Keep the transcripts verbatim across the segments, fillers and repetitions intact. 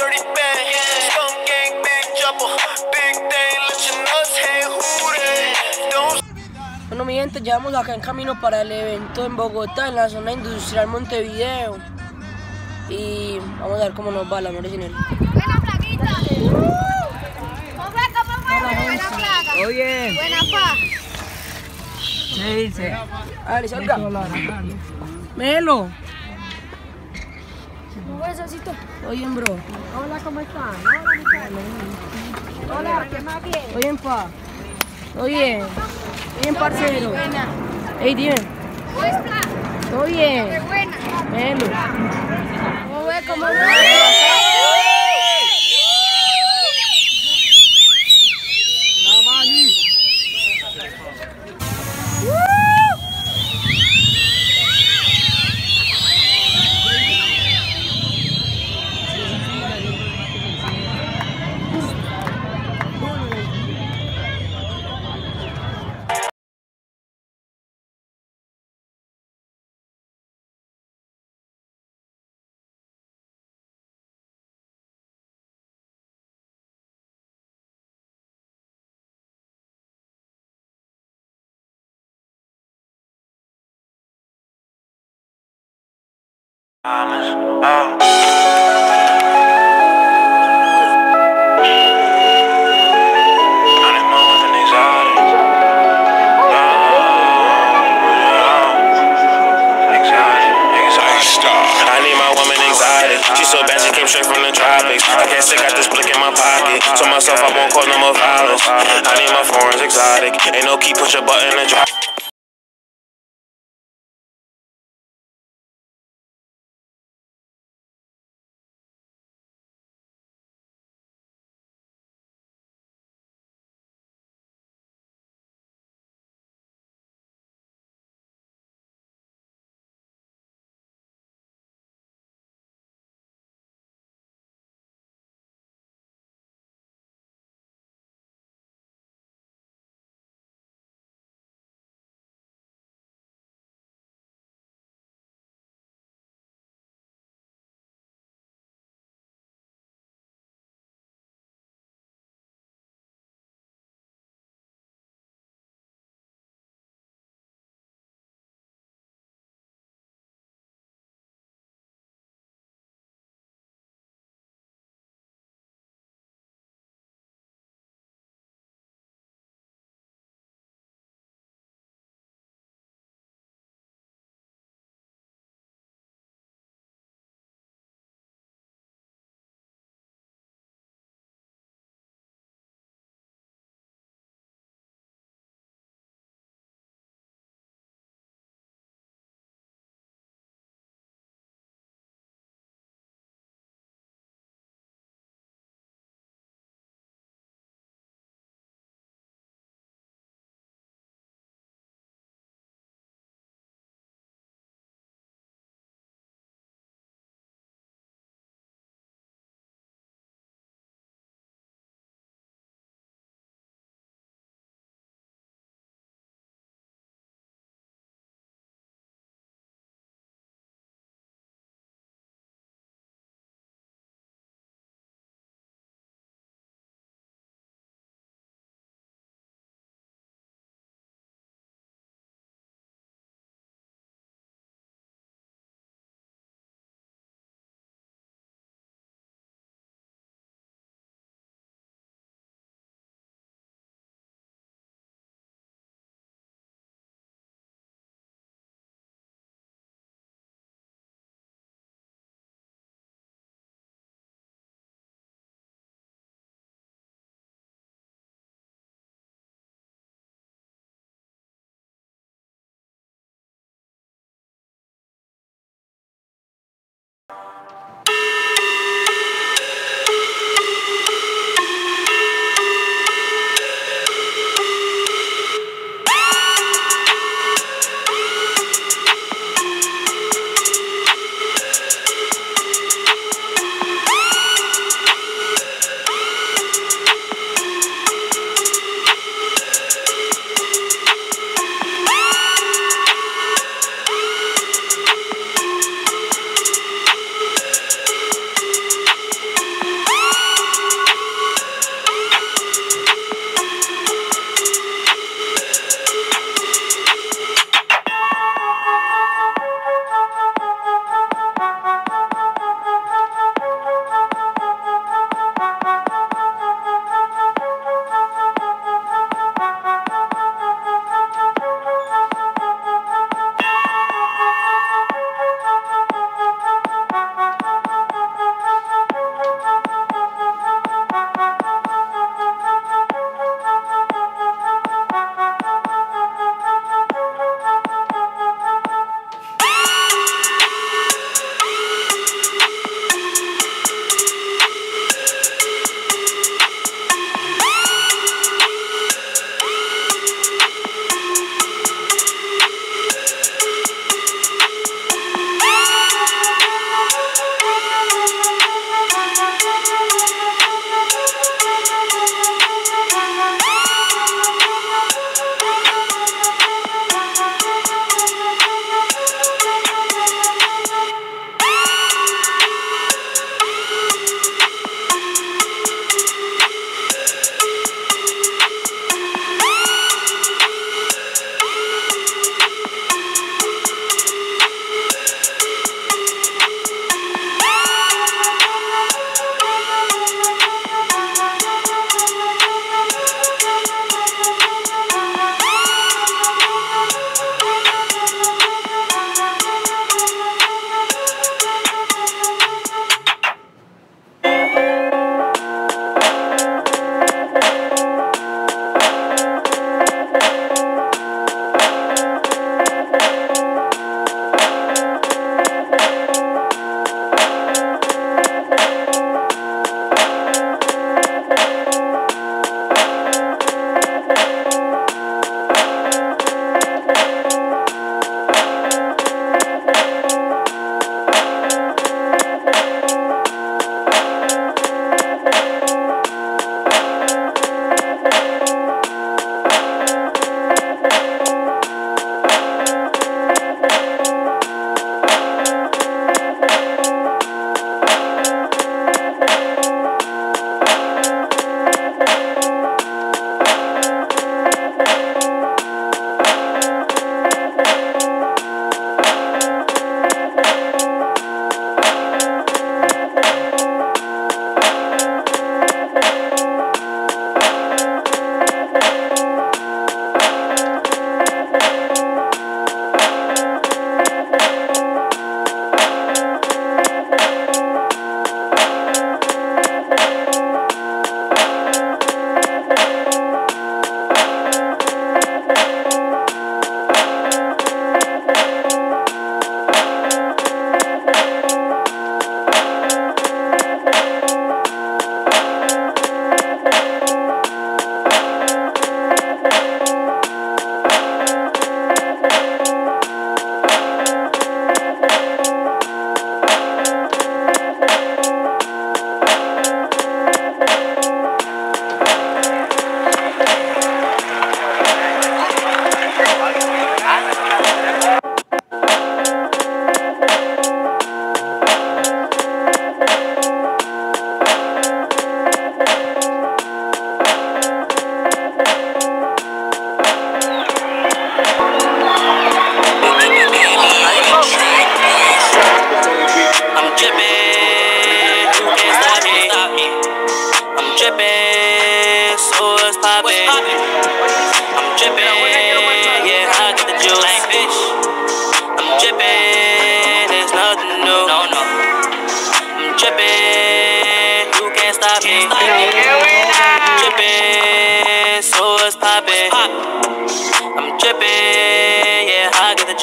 dirty bang. Skunk gang, big jumper, big thing, let your nuts hang, who that? Don't. Bueno, mi gente, ya vamos acá en camino para el evento en Bogotá, en la zona industrial Montevideo. Y vamos a ver cómo nos va la amor sin él. Buena plaquita. ¿Cómo fue? ¿Cómo fue? Buena placa. Oye. Buena pa. ¿Qué dice? Ah, le salga. Melo. ¿Cómo fue, Sosito? ¿Todo bien, bro? Hola, ¿cómo están? Hola, muchachos. Hola, ¿qué más bien? ¿Todo bien, pa? ¿Todo bien? ¿Todo bien, parcero? Buena. Ey, dime. ¿Cómo está? ¿Todo bien? Qué buena. Melo. ¿Cómo fue? ¿Cómo fue? Oh. She's so bad, she came straight from the tropics. I can't stick out this blick in my pocket. Told myself I won't cause no more violence. I need my foreigns exotic. Ain't no key, push a button and drop.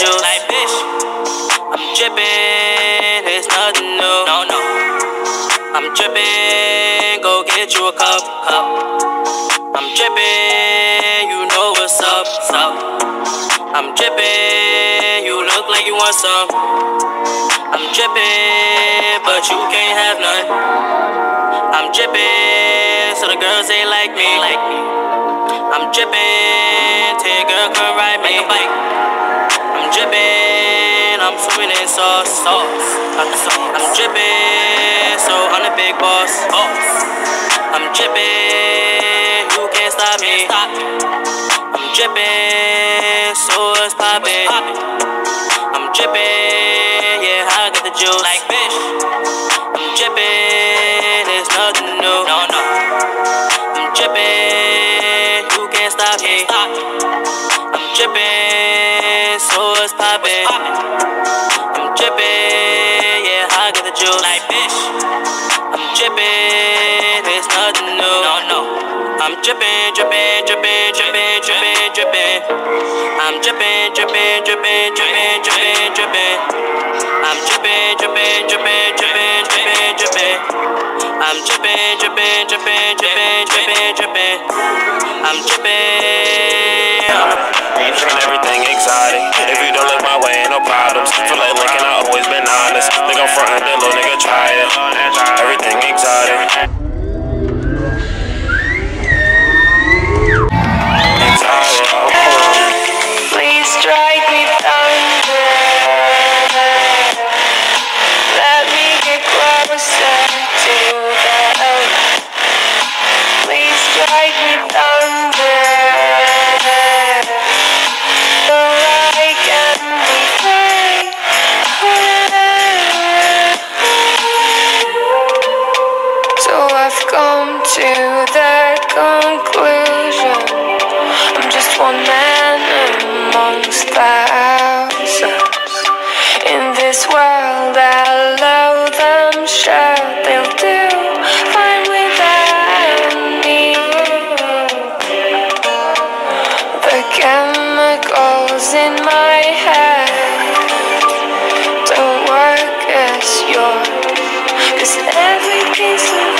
juice. Like bitch, I'm drippin', it's nothing new. No, no. I'm drippin', go get you a cup, cup. I'm drippin', you know what's up, up. I'm drippin', you look like you want some. I'm drippin', but you can't have none. I'm drippin', so the girls ain't like me, like me. I'm drippin', till your girl come ride me. I'm drippin', I'm swimming in sauce, sauce. I'm drippin', so I'm the big boss. I'm drippin', you can't stop me. I'm drippin', so it's poppin'. I'm drippin', yeah, I got the juice. Like bitch, I'm drippin', it's nothing new. No, no. I'm drippin', you can't stop me. I'm drippin', so it's poppin'. I'm drippin', yeah, I got the juice. Like bitch, I'm drippin', it's nothing new. No, no. I'm drippin', drippin', drippin', drippin', drippin', drippin'. I'm drippin', drippin', drippin', drippin', drippin', drippin'. I'm drippin', drippin', drippin', drippin', drippin', drippin'. I'm drippin', drippin', drippin', drippin', drippin', drippin'. I'm drippin'. And everything exotic. If you don't look my way, ain't no problems. Feel like Lincoln, I always been honest. Think I'm frontin', then little nigga try it. Everything exotic. Please strike me thunder. Let me get closer to them. Please strike me thunder. So I can be free. So I've come to the conclusion I'm just one man amongst thousands. In this world I love them, sure they'll do fine without me. The chemicals in my head don't work as yours, 'cause every piece of